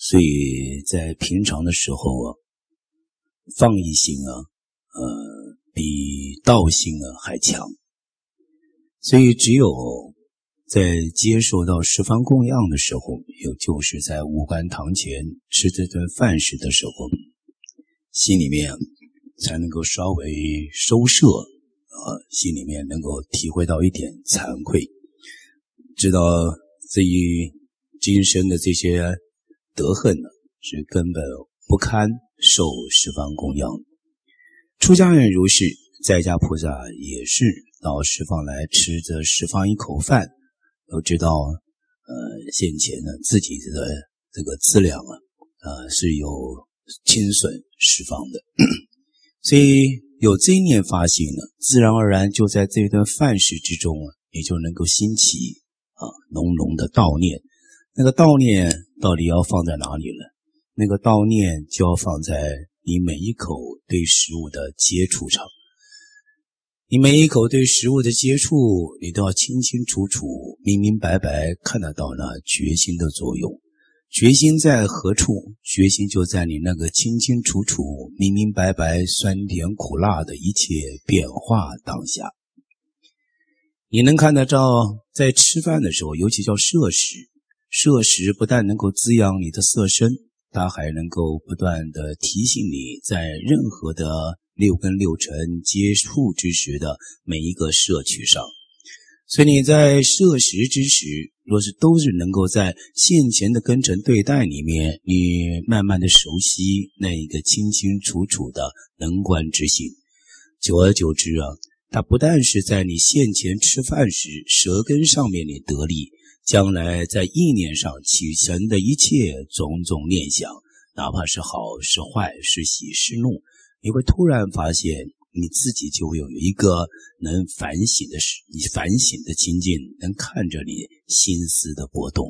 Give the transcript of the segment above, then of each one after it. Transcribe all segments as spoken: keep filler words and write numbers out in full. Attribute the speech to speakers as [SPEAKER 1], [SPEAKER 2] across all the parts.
[SPEAKER 1] 所以在平常的时候啊，放逸心啊，呃，比道心啊还强。所以只有在接受到十方供养的时候，也就是在五官堂前吃这顿饭食的时候，心里面才能够稍微收摄，呃，心里面能够体会到一点惭愧，知道这一今生的这些德恨呢，是根本不堪受十方供养。出家人如是，在家菩萨也是到十方来吃这十方一口饭，都知道呃，现前呢自己的这个资粮啊，呃是有亲损十方的，所以有这一念发心呢，自然而然就在这一顿饭食之中啊，也就能够兴起啊浓浓的悼念。那个悼念到底要放在哪里了？那个悼念就要放在你每一口对食物的接触上。你每一口对食物的接触，你都要清清楚楚、明明白白看得到那决心的作用。决心在何处？决心就在你那个清清楚楚、明明白白、酸甜苦辣的一切变化当下。你能看得到，在吃饭的时候，尤其叫摄食，摄食不但能够滋养你的色身，它还能够不断的提醒你在任何的六根六尘接触之时的每一个摄取上。所以你在摄食之时，若是都是能够在现前的根尘对待里面，你慢慢的熟悉那一个清清楚楚的能观之心，久而久之啊，它不但是在你现前吃饭时舌根上面你得力，将来在意念上起成的一切种种念想，哪怕是好是坏是喜是怒，你会突然发现你自己就会有一个能反省的你反省的清净，能看着你心思的波动。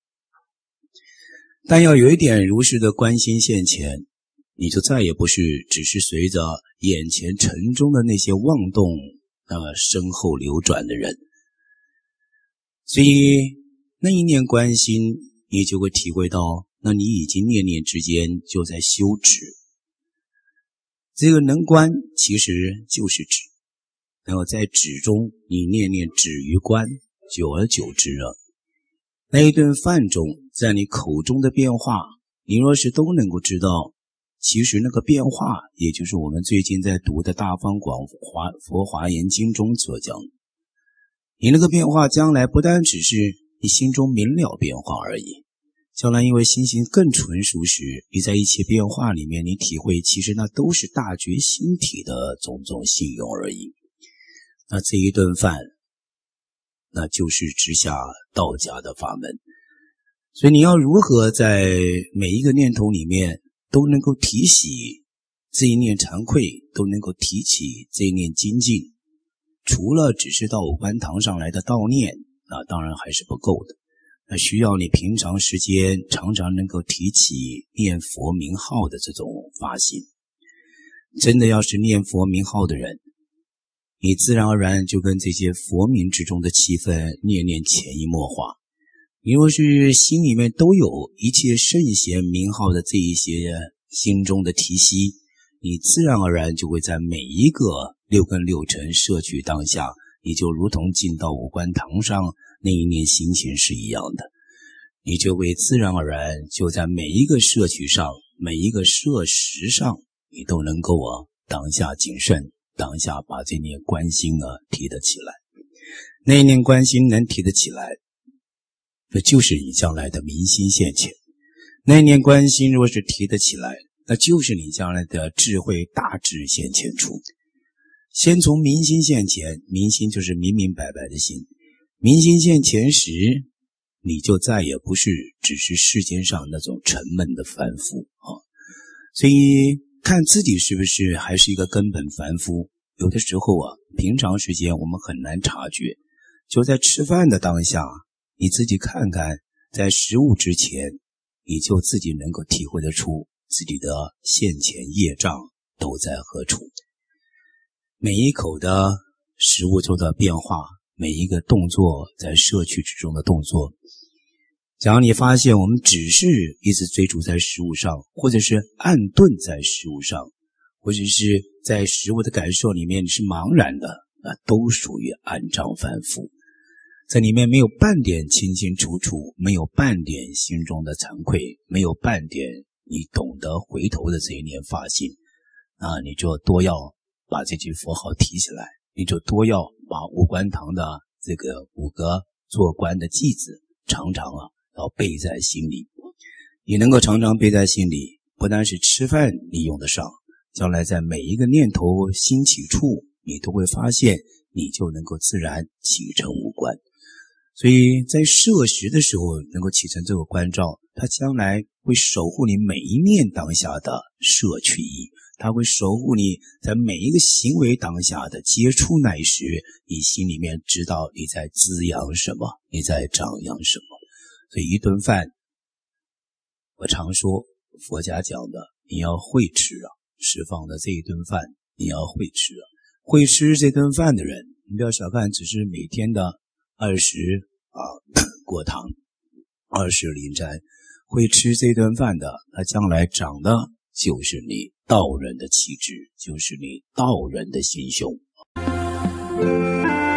[SPEAKER 1] 但要有一点如实的关心现前，你就再也不是只是随着眼前尘中的那些妄动呃身后流转的人。所以那一念关心，你就会体会到，那你已经念念之间就在修止。这个能观其实就是止，然后在止中你念念止于观，久而久之啊，那一顿饭中在你口中的变化，你若是都能够知道，其实那个变化也就是我们最近在读的大方广华佛华严经中所讲的。你那个变化将来不单只是你心中明了变化而已，将来因为心性更纯熟时，你在一切变化里面，你体会其实那都是大觉心体的种种信用而已。那这一顿饭，那就是直下道家的法门。所以你要如何在每一个念头里面都能够提起这一念惭愧，都能够提起这一念精进，除了只是到五官堂上来的悼念，那当然还是不够的。那需要你平常时间常常能够提起念佛名号的这种发心。真的要是念佛名号的人，你自然而然就跟这些佛名之中的气氛念念潜移默化。你若是心里面都有一切圣贤名号的这一些心中的提息，你自然而然就会在每一个六根六尘摄取当下，你就如同进到五官堂上那一念心情是一样的，你就会自然而然就在每一个摄取上，每一个摄食上，你都能够啊当下谨慎，当下把这念观心啊提得起来。那一念观心能提得起来，这就是你将来的明心现前。那一念观心若是提得起来，那就是你将来的智慧大智现前处。先从明心现前，明心就是明明白白的心。明心现前时，你就再也不是只是世间上那种沉闷的凡夫啊。所以看自己是不是还是一个根本凡夫，有的时候啊，平常时间我们很难察觉。就在吃饭的当下，你自己看看，在食物之前，你就自己能够体会得出自己的现前业障都在何处。每一口的食物中的变化，每一个动作在摄取之中的动作， 假如你发现我们只是一直追逐在食物上，或者是暗顿在食物上，或者是在食物的感受里面你是茫然的，那都属于暗障反复，在里面没有半点清清楚楚，没有半点心中的惭愧，没有半点你懂得回头的这一念发心，那你就多要把这句佛号提起来，你就多要把五观堂的这个五个做观的偈子常常啊要背在心里。你能够常常背在心里，不单是吃饭你用得上，将来在每一个念头兴起处，你都会发现你就能够自然启程五观。所以在摄食的时候能够启程这个观照，它将来会守护你每一念当下的摄取意，它会守护你在每一个行为当下的接触乃时，你心里面知道你在滋养什么，你在长养什么。所以一顿饭，我常说佛家讲的，你要会吃啊，释放的这一顿饭你要会吃啊。会吃这顿饭的人，你不要小看只是每天的二十啊过堂，二十临斋，会吃这顿饭的，他将来长的就是你道人的气质，就是你道人的心胸。